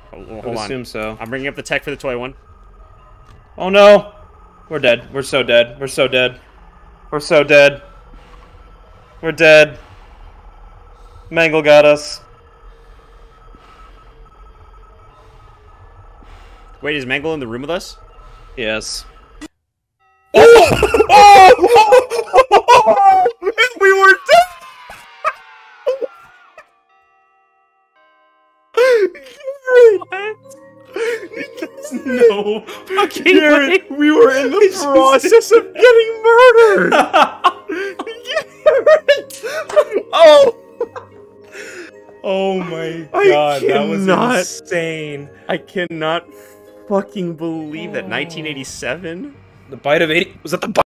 Hold I on. assume so. I'm bringing up the tech for the toy one. Oh no! We're dead. We're so dead. We're so dead. We're so dead. We're dead. Mangle got us. Wait, is Mangle in the room with us? Yes. Oh! Oh! We were dead! No fucking way. We were in the process of getting murdered! Oh! Oh my god, that was insane. I cannot fucking believe that. 1987? The bite of 80. Was that the bite?